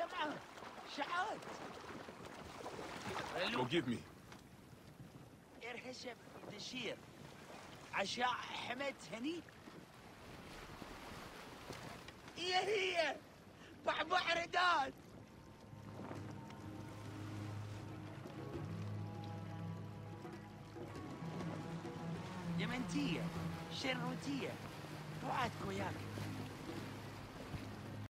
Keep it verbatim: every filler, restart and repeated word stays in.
جمعة شعات. Forgive me. ارهشب دشير عشاء حمد هني. هي هي بعبع رداد. يمنتية شروتية وعدك وياك.